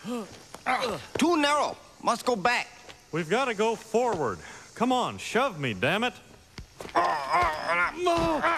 Too narrow. Must go back. We've got to go forward. Come on, shove me, damn it.